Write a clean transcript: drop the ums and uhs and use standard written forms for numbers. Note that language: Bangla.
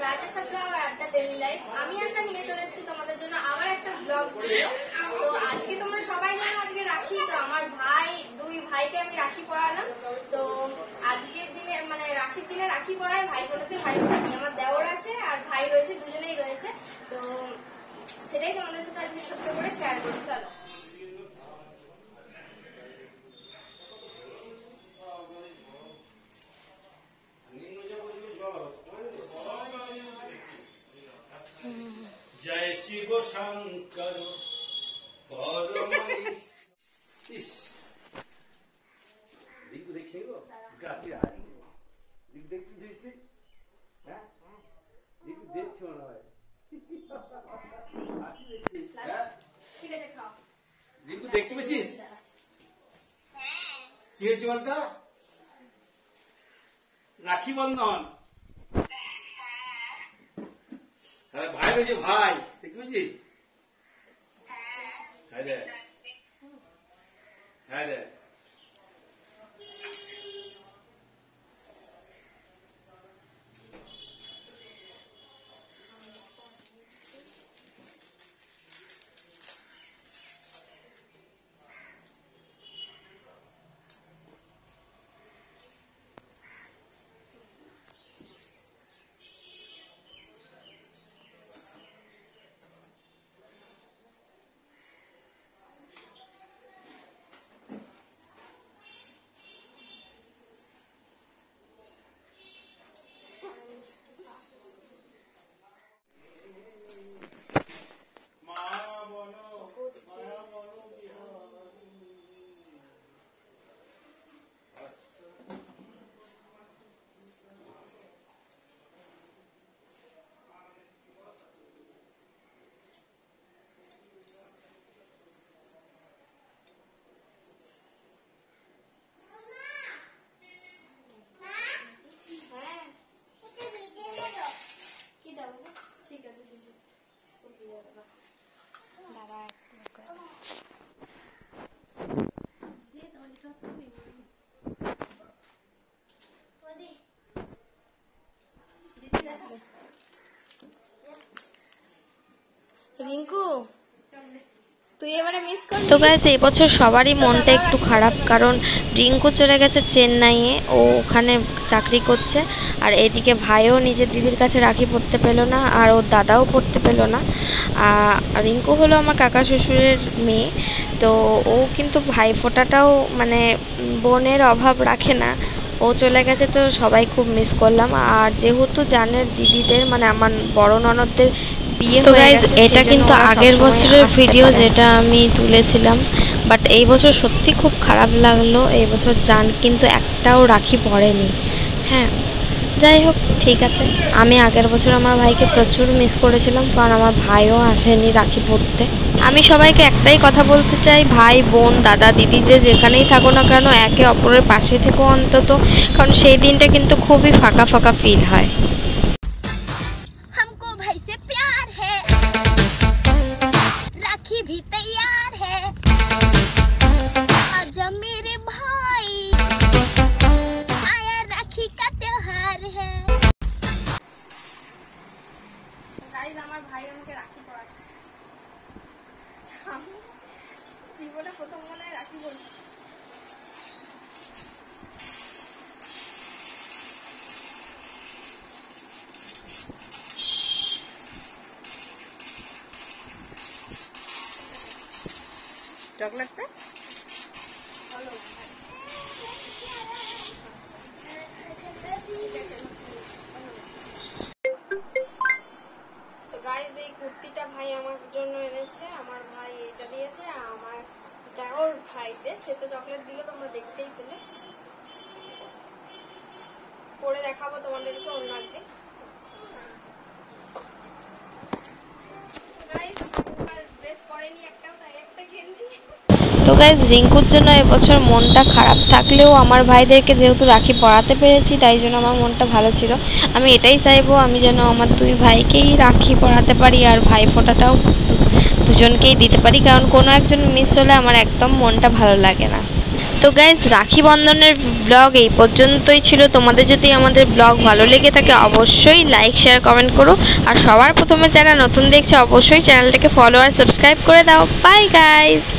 রাজেশা ব্লগ আর আড্ডা ডেইলি লাইফ। আমি আশা নিয়ে চলে এসেছি তোমাদের জন্য আবার একটা ব্লগ ভিডিও। তো আজকে তোমরা সবাই জানো আজকে রাখি, তো আমার দুই ভাইকে আমি রাখি পরালাম। তো আজকের দিনে মানে রাখির দিনে রাখি পরাই, ভাই ফোটাতে ভাই ফোটাতে আমার দেওর আছে আর ভাই রয়েছে, দুজনেই রয়েছে। তো সেটাই তোমাদের সাথে আজকে ছোট্ট করে শেয়ার করি। চলো। जय शिव शंकर দেখতে পেয়েছিস কি হয়েছে বলতো? রাখি বন্ধন। ভাই রয়েছে, ভাই দেখতে পেয়েছিস? হ্যাঁ রে, হ্যাঁ রে। রিঙ্কু তুই এবারে মিস কর। তো গাইস এই বছর সবারই মনটা একটু খারাপ, কারণ রিঙ্কু চলে গেছে চেন্নাইয়ে, ও ওখানে চাকরি করছে। আর এদিকে ভাইও নিজের দিদির কাছে রাখি পরতে পেলো না, আর ওর দাদাও পরতে পেলো না। রিঙ্কু হলো আমার কাকা শ্বশুরের মেয়ে, তো ও কিন্তু ভাই ফোঁটাটাও মানে বোনের অভাব রাখে না, ও চলে গেছে। তো সবাই খুব মিস করলাম। আর যেহেতু জানের দিদিদের মানে আমার বড় ননদদের বিয়ে হয়ে গেছে, এটা কিন্তু আগের বছরের ভিডিও যেটা আমি তুলেছিলাম, বাট এই বছর সত্যি খুব খারাপ লাগলো। এই বছর জান কিন্তু একটাও রাখি পরেনি। হ্যাঁ যাই হোক, ঠিক আছে। আমি আগের বছর আমার ভাইকে প্রচুর মিস করেছিলাম, কারণ আমার ভাইও আসেনি রাখি পরতে। আমি সবাইকে একটাই কথা বলতে চাই, ভাই বোন দাদা দিদি যে যেখানেই থাকো না কেন, একে অপরের পাশে থেকো অন্তত, কারণ সেই দিনটা কিন্তু খুবই ফাঁকা ফাঁকা ফিল হয়। भी तैयार है आजा मेरे भाई, आया राखी का त्योहार है। गाइस আমার ভাই আমাকে রাখি পরাচ্ছে, আমি জীবনে প্রথম মনে রাখি পরছি। चॉकलेट पे तो गाइस এই কুর্তিটা ভাই আমার জন্য এনেছে, আমার ভাই এটা দিয়েছে। আমার দেওর ভাইতে সে তো চকলেট দিল, তোমরা দেখতেই পেলে। পরে দেখাবো তোমাদেরকে অন্য একদিন। তো গাইজ রিঙ্কুর জন্য এবছর মনটা খারাপ থাকলেও আমার ভাইদেরকে যেহেতু রাখি পরাতে পেরেছি, তাই জন্য আমার মনটা ভালো ছিল। আমি এটাই চাইবো আমি যেন আমার দুই ভাইকেই রাখি পরাতে পারি, আর ভাই ফোঁটাটাও দুজনকেই দিতে পারি, কারণ কোনো একজন মিস হলে আমার একদম মনটা ভালো লাগে না। তো গাইজ রাখি বন্ধনের ব্লগ এই পর্যন্তই ছিল। তোমাদের যদি আমাদের ব্লগ ভালো লেগে থাকে অবশ্যই লাইক শেয়ার কমেন্ট করো, আর সবার প্রথমে যারা নতুন দেখছে অবশ্যই চ্যানেলটাকে ফলো আর সাবস্ক্রাইব করে দাও। Bye guys.